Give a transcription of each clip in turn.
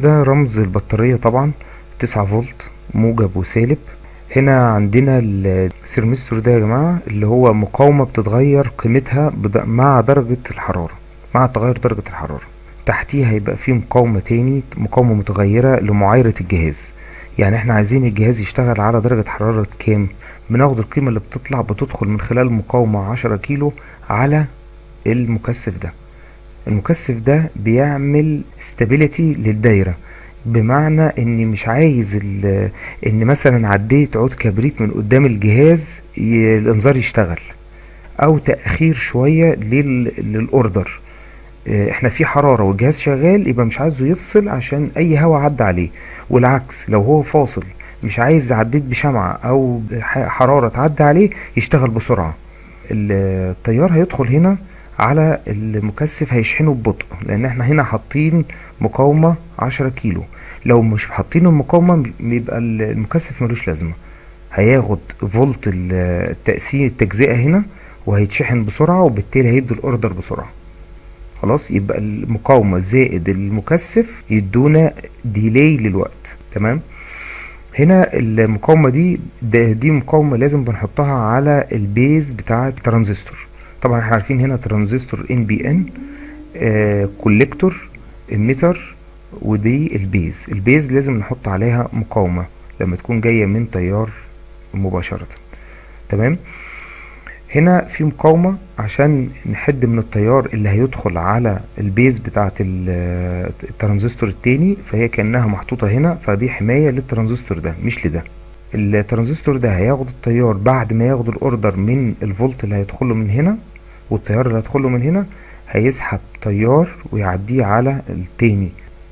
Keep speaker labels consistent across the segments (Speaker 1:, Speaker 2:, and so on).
Speaker 1: ده رمز البطارية طبعا، 9 فولت موجب وسالب. هنا عندنا الثرمستور ده يا جماعة اللي هو مقاومة بتتغير قيمتها مع درجة الحرارة، مع تغير درجة الحرارة. تحتيها هيبقى فيه مقاومة تاني، مقاومة متغيرة لمعايرة الجهاز. يعني احنا عايزين الجهاز يشتغل على درجة حرارة كام؟ بناخد القيمة اللي بتدخل من خلال مقاومة 10 كيلو على المكثف ده. المكثف ده بيعمل استابيليتي للدايرة، بمعنى اني مش عايز ان مثلا عديت عود كبريت من قدام الجهاز الانذار يشتغل، او تأخير شوية للاوردر. احنا في حرارة والجهاز شغال، يبقى مش عايزه يفصل عشان اي هوا عدى عليه. والعكس لو هو فاصل مش عايز عديت بشمعة او حرارة تعدي عليه يشتغل بسرعة. التيار هيدخل هنا على المكثف هيشحنه ببطء، لان احنا هنا حاطين مقاومة 10 كيلو. لو مش حاطين المقاومة بيبقى المكثف ملوش لازمة، هياخد فولت التجزئة هنا وهيتشحن بسرعة، وبالتالي هيدي الاوردر بسرعة. خلاص، يبقى المقاومة زائد المكثف يدونا ديلي للوقت. تمام. هنا المقاومة دي مقاومة لازم بنحطها على البيز بتاع الترانزستور. طبعا احنا عارفين هنا ترانزستور ان بي ان، كوليكتور، اميتر، ودي البيز لازم نحط عليها مقاومة لما تكون جاية من تيار مباشرة. تمام. هنا في مقاومة عشان نحد من التيار اللي هيدخل على البيز بتاعة الترانزستور التاني، فهي كأنها محطوطة هنا، فدي حماية للترانزستور ده مش لده. الترانزستور ده هياخد التيار بعد ما ياخد الاوردر من الفولت اللي هيدخله من هنا، والتيار اللي هيدخله من هنا هيسحب تيار ويعديه على التاني.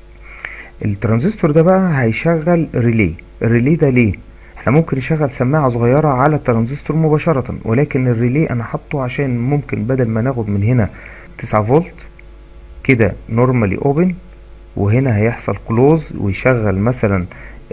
Speaker 1: الترانزستور ده بقى هيشغل ريلي. الريلي ده ليه؟ احنا ممكن نشغل سماعة صغيرة على الترانزستور مباشرة، ولكن الريلي انا حاطه عشان ممكن بدل ما ناخد من هنا 9 فولت كده نورمالي اوبن، وهنا هيحصل كلوز ويشغل مثلا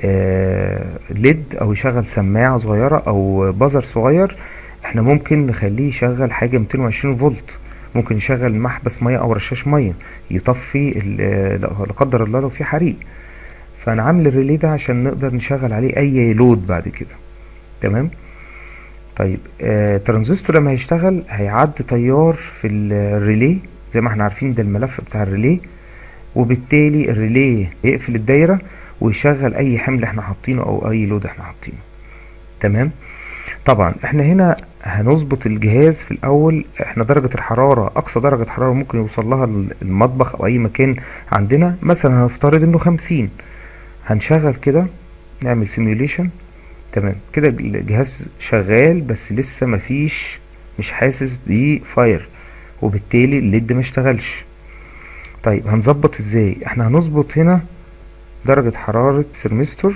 Speaker 1: ليد، او يشغل سماعة صغيرة او بازر صغير. احنا ممكن نخليه يشغل حاجة 220 فولت، ممكن يشغل محبس مية او رشاش مية يطفي لا قدر الله لو في حريق. فانا عامل الريلي ده عشان نقدر نشغل عليه اي لود بعد كده. تمام. طيب ترانزستور لما هيشتغل هيعدي تيار في الريلي زي ما احنا عارفين، ده الملف بتاع الريلي، وبالتالي الريلي يقفل الدايرة ويشغل اي حمل احنا حاطينه او اي لود احنا حاطينه. تمام. طبعا احنا هنا هنظبط الجهاز في الاول. احنا درجة الحرارة، اقصى درجة حرارة ممكن يوصل لها المطبخ او اي مكان عندنا مثلا هنفترض انه 50. هنشغل كده، نعمل سيميوليشن. تمام كده الجهاز شغال، بس لسه مش حاسس بفاير، وبالتالي الليد ما اشتغلش. طيب هنظبط ازاي؟ احنا هنظبط هنا درجة حرارة ثرمستور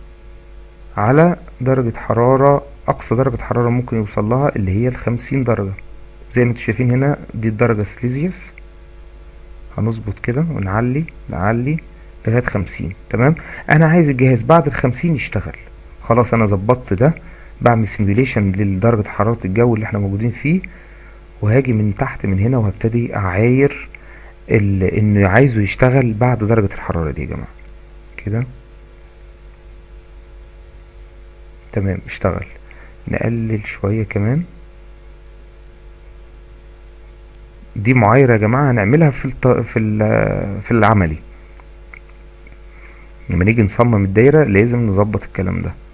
Speaker 1: على درجة حرارة، اقصى درجة حرارة ممكن يوصل لها اللي هي 50 درجة. زي ما انتم شايفين هنا دي الدرجة سليزيوس. هنظبط كده ونعلي لغاية 50. تمام. انا عايز الجهاز بعد ال50 يشتغل. خلاص انا ظبطت ده، بعمل سيميوليشن لدرجة حرارة الجو اللي احنا موجودين فيه، وهاجي من تحت من هنا وهبتدي اعاير انه عايزه يشتغل بعد درجة الحرارة دي يا جماعة كده. تمام اشتغل. نقلل شوية كمان. دي معايرة يا جماعة هنعملها في العملي لما نيجي نصمم الدايرة، لازم نظبط الكلام ده.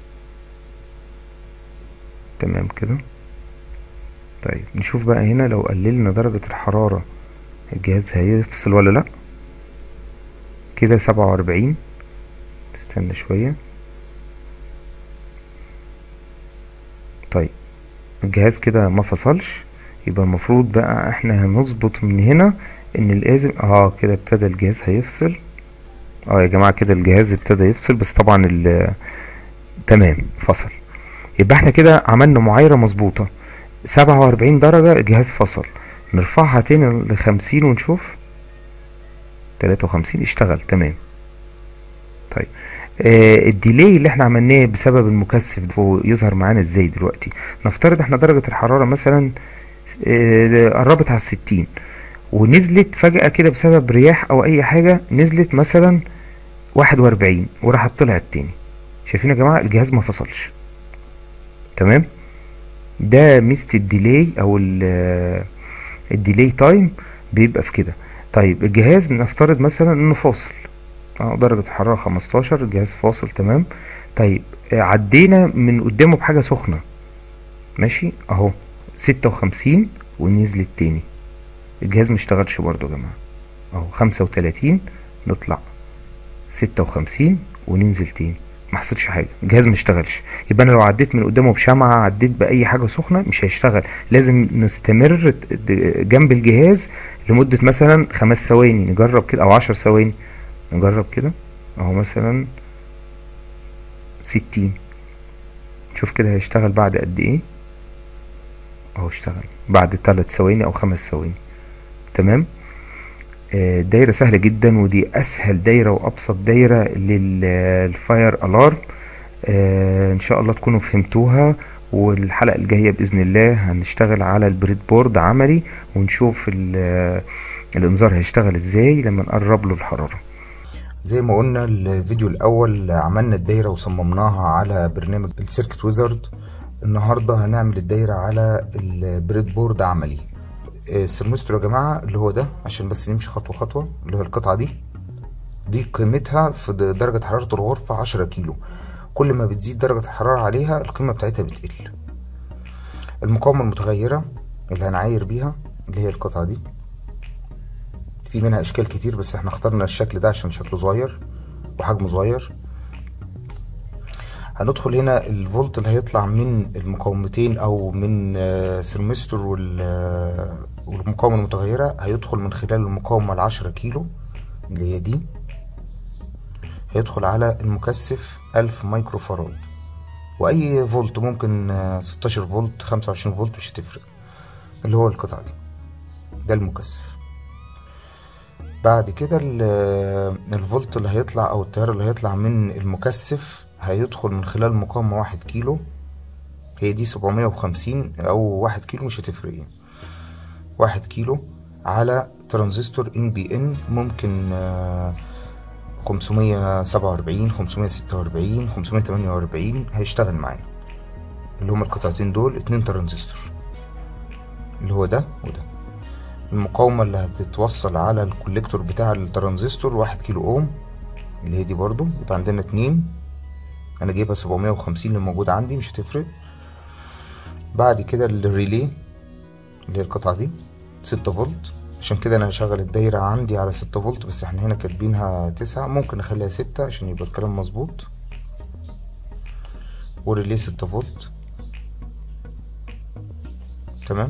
Speaker 1: تمام كده. طيب نشوف بقى هنا لو قللنا درجة الحرارة الجهاز هيفصل ولا لا. كده 47. استنى شوية. طيب الجهاز كده ما فصلش، يبقى المفروض بقى احنا هنظبط من هنا ان لازم كده ابتدى الجهاز هيفصل. يا جماعة كده الجهاز ابتدى يفصل، بس طبعا تمام فصل. يبقى احنا كده عملنا معايرة مظبوطة. 47 درجة الجهاز فصل. نرفعها تاني ل50 ونشوف. 53 اشتغل. تمام. طيب الديلي اللي احنا عملناه بسبب المكثف ده يظهر معانا ازاي دلوقتي؟ نفترض احنا درجة الحرارة مثلا قربت على 60 ونزلت فجأة كده بسبب رياح او اي حاجة، نزلت مثلا 41 وراحت طلعت تاني. شايفين يا جماعة الجهاز ما فصلش. تمام. ده ميزة الديلي او الديلي تايم بيبقى في كده. طيب الجهاز نفترض مثلا انه فاصل، درجة الحرارة 15، الجهاز فاصل تمام. طيب عدينا من قدامه بحاجة سخنة، ماشي اهو 56 ونزلت تاني، الجهاز مشتغلش برضو يا جماعة اهو 35 نطلع 56 وننزل تاني، ما حصلش حاجة، الجهاز مشتغلش. يبقى انا لو عديت من قدامه بشمعة، عديت بأي حاجة سخنة، مش هيشتغل. لازم نستمر جنب الجهاز لمدة مثلا 5 ثواني، نجرب كده، او 10 ثواني نجرب كده اهو مثلا 60. شوف كده هيشتغل بعد قد ايه اهو، اشتغل بعد 3 ثواني او 5 ثواني. تمام. دايرة سهلة جدا، ودي اسهل دايرة وابسط دايرة للفاير الارم. ان شاء الله تكونوا فهمتوها. والحلقة الجاية بإذن الله هنشتغل على البريد بورد عملي، ونشوف الانذار هيشتغل ازاي لما نقرب له الحرارة. زي ما قلنا الفيديو الاول عملنا الدايرة وصممناها على برنامج السيركت ويزارد. النهاردة هنعمل الدايرة على البريد بورد عملي. السيرمستر يا جماعة اللي هو ده، عشان بس نمشي خطوة خطوة، اللي هو القطعة دي قيمتها في درجة حرارة الغرفة 10 كيلو. كل ما بتزيد درجة الحرارة عليها القيمة بتاعتها بتقل. المقاومة المتغيرة اللي هنعاير بيها اللي هي القطعة دي، في منها اشكال كتير بس احنا اخترنا الشكل ده عشان شكله صغير وحجمه صغير. هندخل هنا الفولت اللي هيطلع من المقاومتين او من سيرمستر والمقاومة المتغيرة، هيدخل من خلال المقاومة ال10 كيلو اللي هي دي، هيدخل على المكثف 1000 مايكرو فاراد. واي فولت ممكن 16 فولت 25 فولت مش هتفرق، اللي هو القطعة دي ده المكثف. بعد كده الفولت اللي هيطلع او التيار اللي هيطلع من المكثف هيدخل من خلال مقاومة 1 كيلو، هي دي 750 او 1 كيلو مش هتفرق يعني، 1 كيلو على ترانزستور NPN ممكن 547 546 548 هيشتغل معانا، اللي هما القطعتين دول 2 ترانزستور اللي هو ده وده. المقاومة اللي هتتوصل على الكوليكتور بتاع الترانزستور 1 كيلو اوم اللي هي دي برضو، يبقى عندنا 2. انا جايبها 750 اللي موجود عندي مش هتفرق. بعد كده الريلي اللي هي القطعة دي 6 فولت، عشان كده انا هشغل الدايرة عندي على 6 فولت، بس احنا هنا كاتبينها 9، ممكن نخليها 6 عشان يبقى الكلام مظبوط. والريلي 6 فولت تمام.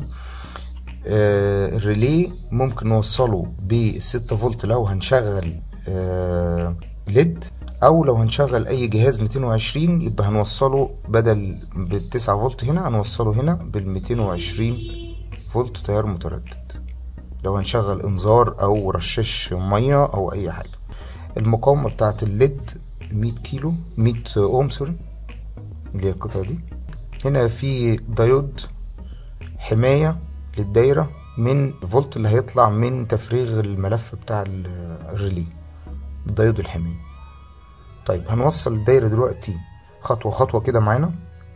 Speaker 1: الريلي ممكن نوصله ب6 فولت لو هنشغل ليد، او لو هنشغل اي جهاز 220 يبقى هنوصله بدل ب9 فولت هنا هنوصله هنا بال220 فولت تيار متردد، لو هنشغل انذار او رشاش ميه او اي حاجه. المقاومه بتاعه الليد 100 كيلو 100 اوم سوري اللي هي القطعه دي. هنا في دايود حمايه للدايره من الفولت اللي هيطلع من تفريغ الملف بتاع الريلي، الدايود الحمايه. طيب هنوصل الدايره دلوقتي خطوه خطوه كده معانا.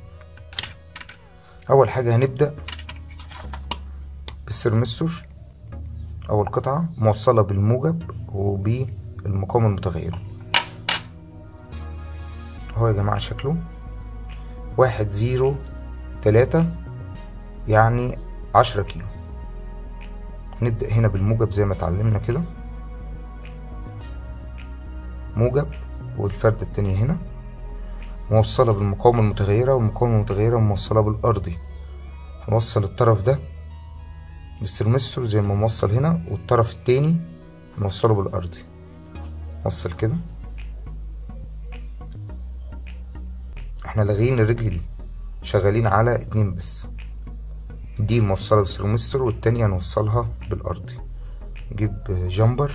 Speaker 1: اول حاجه هنبدا بالسيرمستور، اول قطعه موصله بالموجب وبالمقاومه المتغيره اهو يا جماعه شكله 103 يعني 10 كيلو. نبدأ هنا بالموجب زي ما اتعلمنا كده، موجب، والفردة التانية هنا موصلة بالمقاومة المتغيرة، والمقاومة المتغيرة موصلة بالأرضي. هنوصل الطرف ده بالسيرمستور زي ما موصل هنا، والطرف التاني نوصله بالأرضي. نوصل كده، احنا لاغيين الرجل دي، شغالين على 2 بس، دي موصلة بالسيرمستور والتانية هنوصلها بالأرضي. نجيب جامبر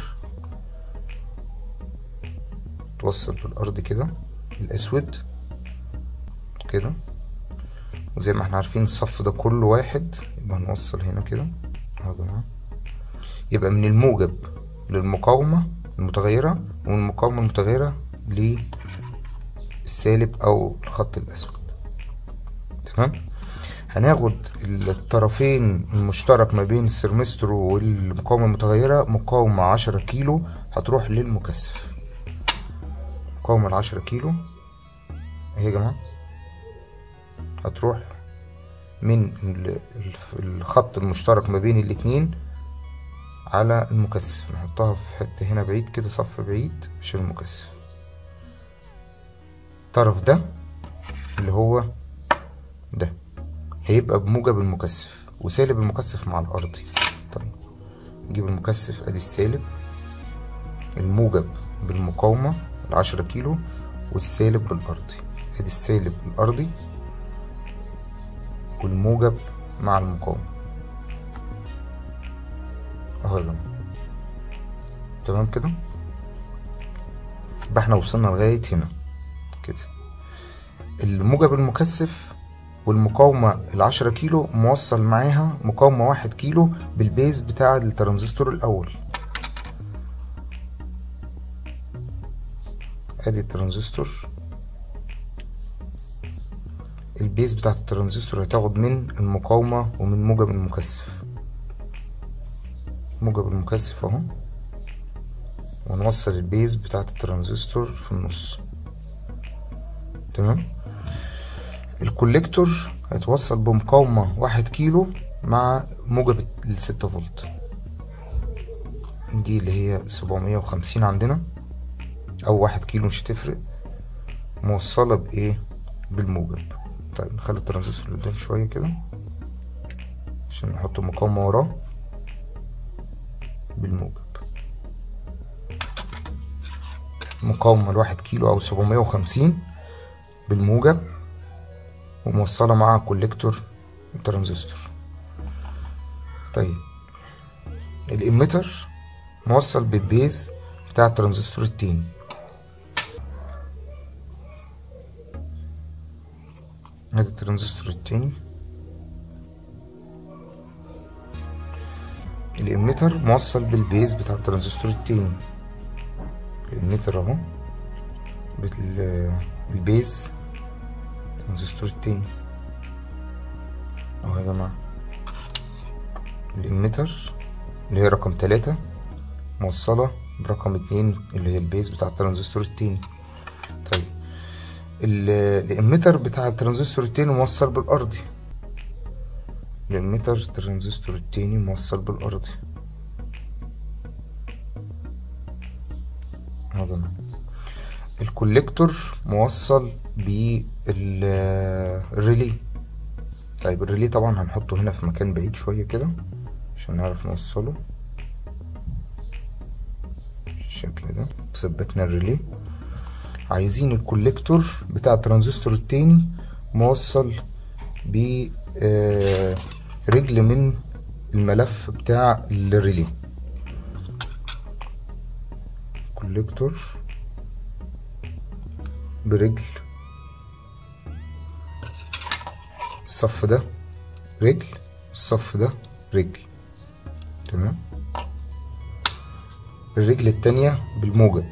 Speaker 1: توصل بالأرض كده الأسود كده، وزي ما احنا عارفين الصف ده كله واحد، يبقى هنوصل هنا كده اهو يا جماعة. يبقى من الموجب للمقاومة المتغيرة، ومن المقاومة المتغيرة للسالب او الخط الاسود. تمام. هناخد الطرفين المشترك ما بين السيرمستر والمقاومة المتغيرة، مقاومة 10 كيلو هتروح للمكثف. مقاومة 10 كيلو اهي يا جماعة هتروح من الخط المشترك ما بين الاتنين على المكثف. نحطها في حتة هنا بعيد كده، صف بعيد عشان المكثف. الطرف ده اللي هو ده هيبقى بموجب المكثف وسالب المكثف مع الأرضي. طيب نجيب المكثف ادي السالب، الموجب بالمقاومة 10 كيلو والسالب بالأرضي. ادي السالب الأرضي والموجب مع المقاومة اهو يا جماعة. تمام كده. يبقى احنا وصلنا لغاية هنا كده. الموجب المكثف والمقاومة 10 كيلو موصل معاها مقاومة 1 كيلو بالبيز بتاع الترانزستور الأول. ادي الترانزستور، البيز بتاعت الترانزستور هتاخد من المقاومة ومن موجب المكثف. موجب المكثف اهو، ونوصل البيز بتاعت الترانزستور في النص. تمام. الكوليكتور هيتوصل بمقاومة 1 كيلو مع موجب 6 فولت، دي اللي هي 750 عندنا او 1 كيلو مش هتفرق، موصلة بايه؟ بالموجب. طيب نخلي الترانزستور قدام شوية كده عشان نحط مقاومة وراه بالموجب. مقاومة 1 كيلو او 750 بالموجب وموصلة مع كوليكتور الترانزستور. طيب الاميتر موصل بالبيز بتاع الترانزستور التاني. ادي الترانزستور التاني. الاميتر موصل بالبيز بتاع الترانزستور التاني. الاميتر اهو بالبيز الترانزستور التاني اهو يا جماعة. الاميتر اللي هي رقم 3 موصلة برقم 2 اللي هي البيز بتاع الترانزستور التاني. طيب الاميتر بتاع الترانزستور التاني موصل بالارضي. الاميتر الترانزستور التاني موصل بالارضي هذا. الكوليكتور موصل بالريلي. طيب الريلي طبعا هنحطه هنا في مكان بعيد شوية كده عشان نعرف نوصله بالشكل ده. ثبتنا الريلي. عايزين الكوليكتور بتاع الترانزستور التاني موصل ب رجل من الملف بتاع الريلي. كوليكتور برجل، الصف ده رجل، الصف ده رجل. تمام. الرجل التانية بالموجب،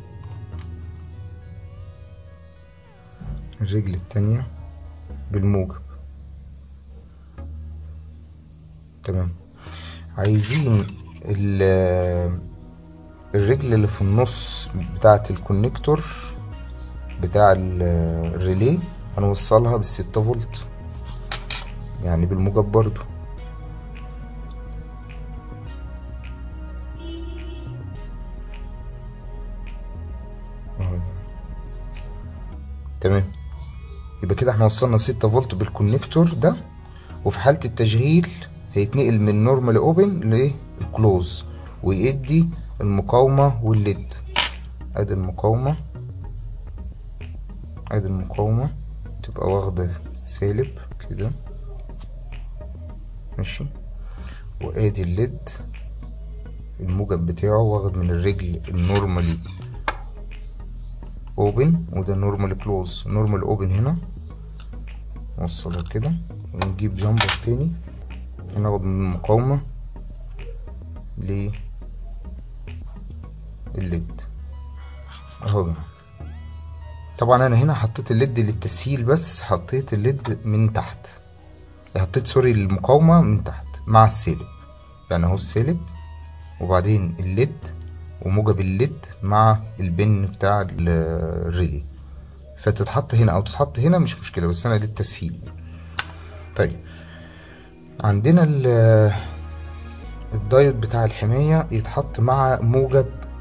Speaker 1: الرجل التانية بالموجب. تمام. عايزين الرجل اللي في النص بتاعة الكونكتور بتاع الريلي هنوصلها بال6 فولت يعني بالموجب برضو. تمام. يبقى كده احنا وصلنا 6 فولت بالكونكتور ده، وفي حالة التشغيل هيتنقل من نورمال اوبن للكلوز ويدي المقاومة والليد. ادي المقاومة، ادي المقاومة تبقى واخدة سالب كده ماشي، وادي الليد الموجب بتاعه واخد من الرجل النورمالي اوبن وده نورمال كلوز. نورمال اوبن هنا نوصلها كده ونجيب جامبر تاني هناخد من المقاومة للليد اهو. طبعا انا هنا حطيت الليد للتسهيل، بس حطيت الليد من تحت، حطيت سوري المقاومة من تحت مع السالب، يعني اهو السالب وبعدين الليد وموجب الليد مع البن بتاع الريلي، فتتحط هنا او تتحط هنا مش مشكلة، بس انا للتسهيل. طيب عندنا الدايود بتاع الحماية يتحط مع موجب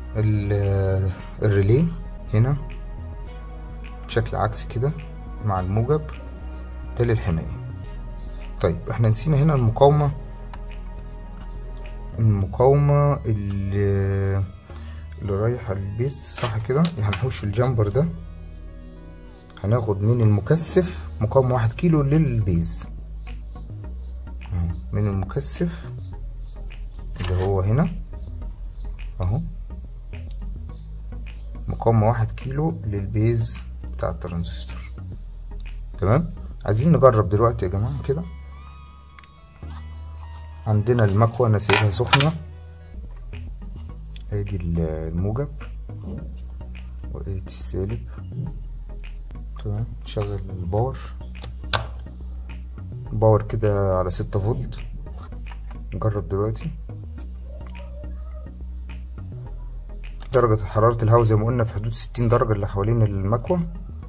Speaker 1: الريلي هنا بشكل عكسي كده مع الموجب ده للحماية. طيب احنا نسينا هنا المقاومة اللي رايحة للبيست، صح كده؟ هنحوش الجامبر ده، هناخد من المكثف مقاومة 1 كيلو للبيز، من المكثف اللي هو هنا اهو، مقاومة 1 كيلو للبيز بتاع الترانزستور. تمام، عايزين نجرب دلوقتي يا جماعة كده. عندنا المكوة انا سايبها سخنة، ادي الموجب وادي السالب. تمام، نشغل الباور كده على 6 فولت. نجرب دلوقتي. درجة حرارة الهواء زي ما قلنا في حدود 60 درجة اللي حوالين المكوة.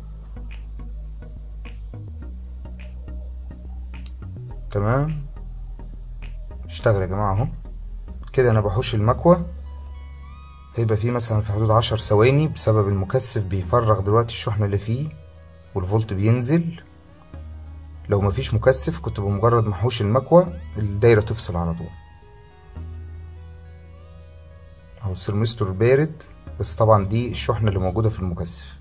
Speaker 1: تمام، اشتغل يا جماعة اهو كده. انا بحوش المكوة، هيبقى فيه مثلا في حدود 10 ثواني بسبب المكثف بيفرغ دلوقتي الشحنة اللي فيه والفولت بينزل. لو مفيش مكثف كنت بمجرد محوش المكوة الدايرة تفصل على طول. اهو الثرمستور بارد، بس طبعا دي الشحنة اللي موجودة في المكثف.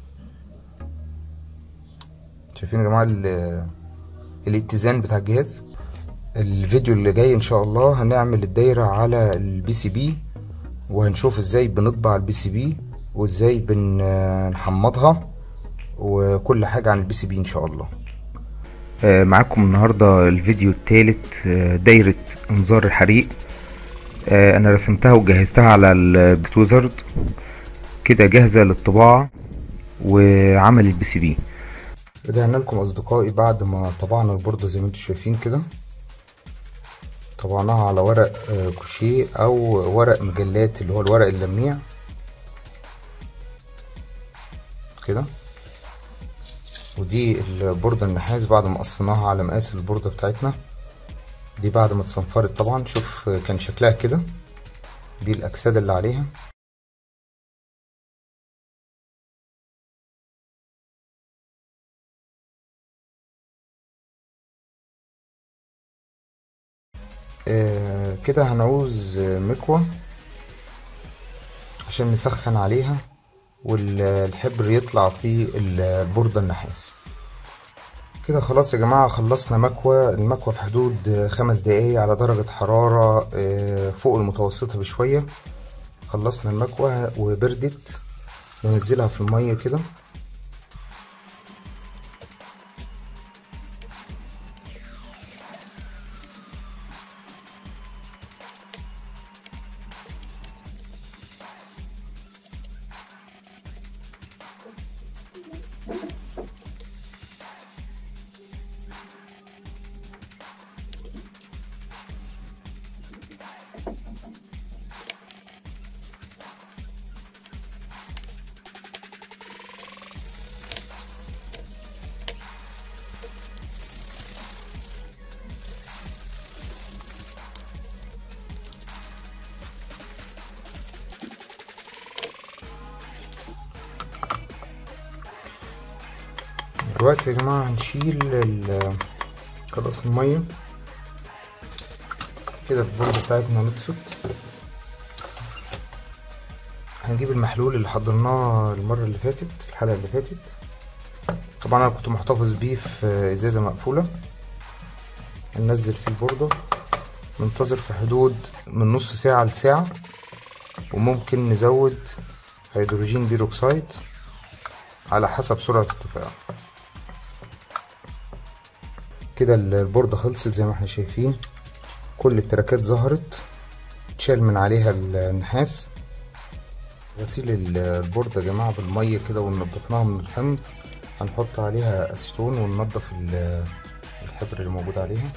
Speaker 1: شايفين يا جماعة الاتزان بتاع الجهاز. الفيديو اللي جاي ان شاء الله هنعمل الدايرة على البي سي بي، وهنشوف ازاي بنطبع البي سي بي وازاي بنحمضها وكل حاجة عن البي سي بي ان شاء الله. معاكم النهاردة الفيديو الثالث، دايرة انذار الحريق. انا رسمتها وجهزتها على البيت ويزارد كده جاهزة للطباعة وعمل البي سي بي. رجعنا لكم اصدقائي بعد ما طبعنا البوردة زي ما انتم شايفين كده. طبعناها على ورق كوشيه او ورق مجلات اللي هو الورق اللميع كده. ودي البوردة النحاس بعد ما قصيناها على مقاس البوردة بتاعتنا دي بعد ما اتصنفرت. طبعا شوف كان شكلها كده، دي الاجساد اللي عليها. كده هنعوز مكوة عشان نسخن عليها والحبر يطلع في البوردة النحاس كده. خلاص يا جماعة خلصنا مكوة. المكوة في حدود 5 دقايق على درجة حرارة فوق المتوسطة بشوية. خلصنا المكوة وبردت، ننزلها في المية كده. دلوقتي يا جماعة هنشيل خلاص المية كده. البوردة بتاعتنا نطفت. هنجيب المحلول اللي حضرناه المرة اللي فاتت، الحلقة اللي فاتت. طبعا انا كنت محتفظ بيه في ازازة مقفولة. هننزل فيه البوردة، ننتظر في حدود من نص ساعة لساعة، وممكن نزود هيدروجين بيروكسيد على حسب سرعة التفاعل. كده البوردة خلصت زي ما احنا شايفين، كل التراكات ظهرت، اتشال من عليها النحاس. غسيل البوردة يا جماعة بالمية كده وننضفناها من الحمض، هنحط عليها اسيتون وننضف الحبر اللي موجود عليها.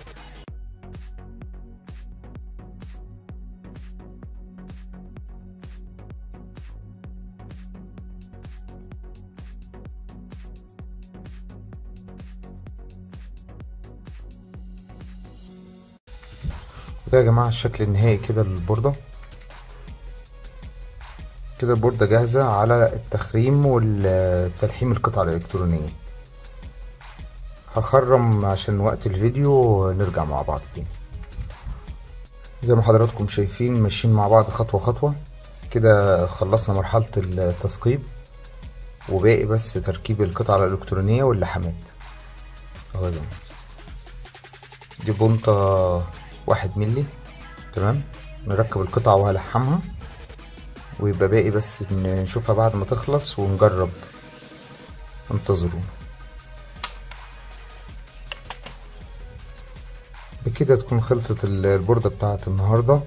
Speaker 1: ده يا جماعة الشكل النهائي كده للبوردة. كده البوردة جاهزة على التخريم والتلحيم القطع الإلكترونية. هخرم عشان وقت الفيديو نرجع مع بعض تاني. زي ما حضراتكم شايفين ماشيين مع بعض خطوة خطوة. كده خلصنا مرحلة التثقيب وباقي بس تركيب القطع الإلكترونية واللحامات اهو يا جماعة. دي بونطة 1 مللي. تمام، نركب القطع وهلحمها ويبقى باقي بس نشوفها بعد ما تخلص ونجرب. انتظروا. بكده تكون خلصت البوردة بتاعت النهاردة،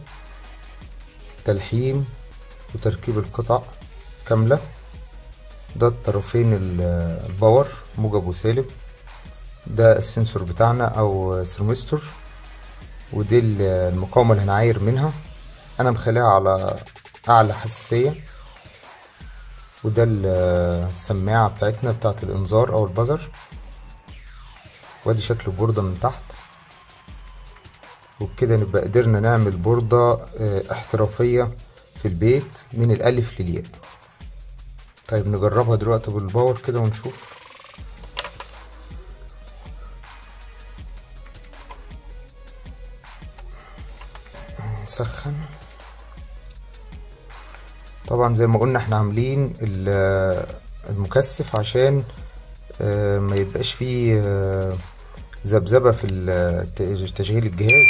Speaker 1: تلحيم وتركيب القطع كاملة. ده الطرفين الباور موجب وسالب، ده السنسور بتاعنا او ثرمستور، ودي المقاومة اللي هنعاير منها. انا مخليها على اعلى حساسية، وده السماعة بتاعتنا بتاعت الانذار او البزر. وادي شكل البوردة من تحت. وبكده نبقى قدرنا نعمل بوردة احترافية في البيت من الالف للياء. طيب نجربها دلوقتي بالباور كده ونشوف. نسخن. طبعا زي ما قلنا احنا عاملين المكثف عشان ما يبقاش فيه ذبذبة في تشغيل الجهاز.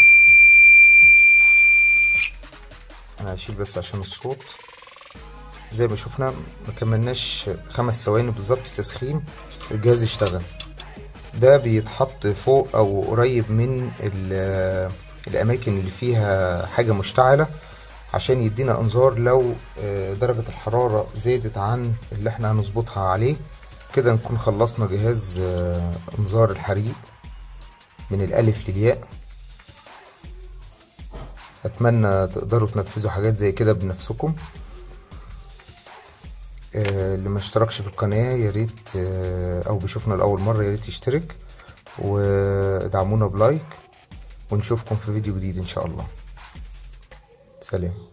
Speaker 1: انا هشيل بس عشان الصوت. زي ما شفنا ما كملناش 5 ثواني بالظبط تسخين الجهاز اشتغل. ده بيتحط فوق او قريب من الاماكن اللي فيها حاجة مشتعلة عشان يدينا انذار لو درجة الحرارة زادت عن اللي احنا هنظبطها عليه. كده نكون خلصنا جهاز انذار الحريق من الالف للياء. اتمنى تقدروا تنفذوا حاجات زي كده بنفسكم. اللي ما اشتركش في القناة يا ريت، او بيشوفنا لاول مرة يا ريت يشترك ودعمونا بلايك، ونشوفكم في فيديو جديد ان شاء الله. سلام.